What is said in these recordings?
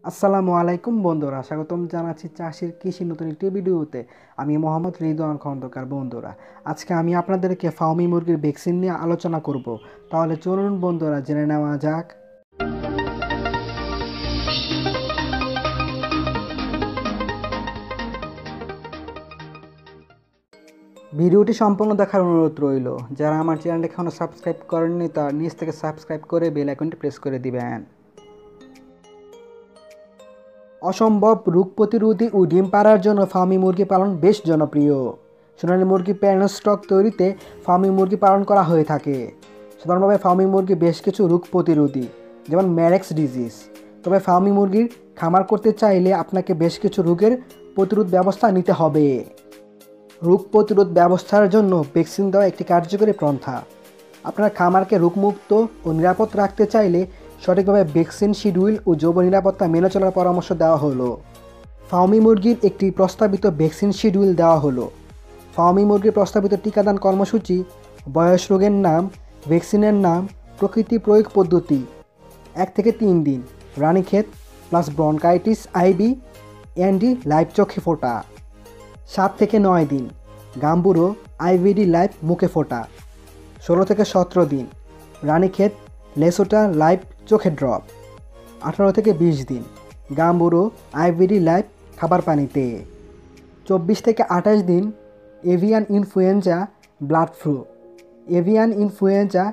আসসালামু আলাইকুম বন্ধুরা, স্বাগতম জানাচ্ছি চাষির কৃষি নতুন একটি ভিডিওতে। আমি মোহাম্মদ রিদওয়ান খন্দকার। বন্ধুরা, আজকে আমি আপনাদেরকে ফাউমি মুরগির ভ্যাকসিন নিয়ে আলোচনা করব। তাহলে চলুন বন্ধুরা, জেনে নেওয়া যাক। ভিডিওটি সম্পূর্ণ দেখার অনুরোধ রইল। যারা আমার চ্যানেলটি এখনও সাবস্ক্রাইব করেননি তারা নিচ থেকে সাবস্ক্রাইব করে বেল আইকনটি প্রেস করে দিবেন। অসম্ভব রোগ প্রতিরোধী ও ডিম পাড়ার জন্য ফার্মি মুরগি পালন বেশ জনপ্রিয়। সোনালী মুরগি প্যারেন্ট স্টক তৈরিতে ফার্মি মুরগি পালন করা হয়ে থাকে। সাধারণভাবে ফার্মি মুরগি বেশ কিছু রোগ প্রতিরোধী, যেমন ম্যারেক্স ডিজিজ। তবে ফার্মি মুরগির খামার করতে চাইলে আপনাকে বেশ কিছু রোগের প্রতিরোধ ব্যবস্থা নিতে হবে। রোগ প্রতিরোধ ব্যবস্থার জন্য ভ্যাকসিন দেওয়া একটি কার্যকরী পন্থা। আপনার খামারকে রোগমুক্ত ও নিরাপদ রাখতে চাইলে সঠিকভাবে ভ্যাকসিন শিডিউল ও জৈব নিরাপত্তা মেনে চলার পরামর্শ দেওয়া হলো। ফার্মি মুরগির একটি প্রস্তাবিত ভ্যাকসিন শিডিউল দেওয়া হলো। ফার্মি মুরগির প্রস্তাবিত টিকাদান কর্মসূচি: বয়স, রোগের নাম, ভ্যাকসিনের নাম, প্রকৃতি, প্রয়োগ পদ্ধতি। 1 থেকে 3 দিন Ranikhet plus bronchitis IB ND live চোখে ফোটা। 7 থেকে 9 দিন গাম্বুরো আইভিডি লাইভ মুখে ফোটা। 16 থেকে 17 দিন রানীক্ষেত লেসোটা লাইভ চোখে ড্রপ। 18 থেকে 20 দিন গাম্বুরো আইভিডি লাইভ খাবার পানিতে। 24 থেকে 28 দিন avian influenza blood flu, avian influenza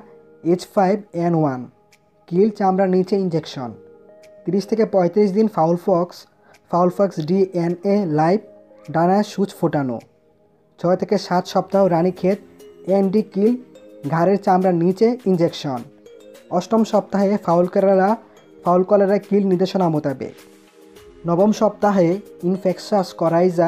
H5N1 kill চামড়ার নিচে ইঞ্জেকশন। 30 থেকে 35 দিন ফাউলফক্স ডিএনএ লাইভ ডানায় সূচ ফোটানো। 6 থেকে 7 সপ্তাহ রানীক্ষেত এনডি কিল ঘাড়ের চামড়ার নিচে ইঞ্জেকশন। 8ম সপ্তাহে ফাউল কলেরা কিল নির্দেশনা মোতাবেক। 9ম সপ্তাহে infectious coryza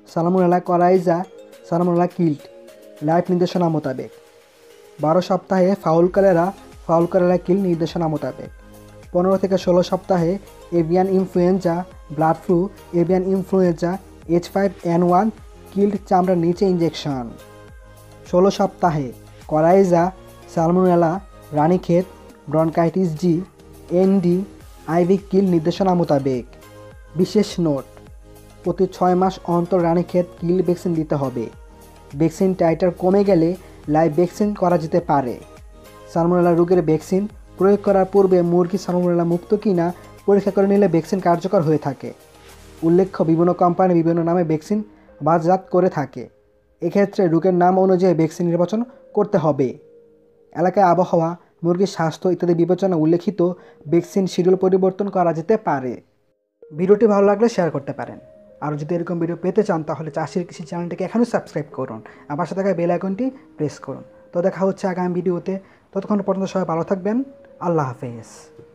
salmonella killed live নির্দেশনা মোতাবেক। 12 সপ্তাহে ফাউল কলেরা কিল নির্দেশনা মোতাবেক। 15 থেকে 16 সপ্তাহে avian influenza blood flu, avian influenza H5N1 killed চামড়ার নিচে ইঞ্জেকশন। 16 সপ্তাহে coryza, salmonella, Ranikhet, bronchitis G, ND, IV kill নির্দেশনা মোতাবেক। বিশেষ নোট: প্রতি 6 মাস অন্তর রানীক্ষেত কিল ভ্যাকসিন দিতে হবে। ভ্যাকসিন টাইটার কমে গেলে লাইভ ভ্যাকসিন করা যেতে পারে। সালমোনেলা রোগের ভ্যাকসিন প্রয়োগ করার পূর্বে মুরগি সালমোনেলা মুক্ত কিনা পরীক্ষা করে নিলে ভ্যাকসিন কার্যকর হয়ে থাকে। উল্লেখ্য, বিভিন্ন কোম্পানি বিভিন্ন নামে ভ্যাকসিন বাজারজাত করে থাকে। এক্ষেত্রে রোগের নাম অনুযায়ী ভ্যাকসিন নির্বাচন করতে হবে। এলাকায় আবহাওয়া, মুরগির স্বাস্থ্য ইত্যাদি বিবেচনা উল্লেখিত ভ্যাকসিন শিডিউল পরিবর্তন করা যেতে পারে। ভিডিওটি ভালো লাগলে শেয়ার করতে পারেন। আর যদি এরকম ভিডিও পেতে চান তাহলে চাষির কৃষি চ্যানেলটিকে এখনই সাবস্ক্রাইব করুন, আর পাশে থাকা বেল আইকনটি প্রেস করুন। তো দেখা হচ্ছে আগামী ভিডিওতে। ততক্ষণ পর্যন্ত সবাই ভালো থাকবেন। আল্লাহ হাফেজ।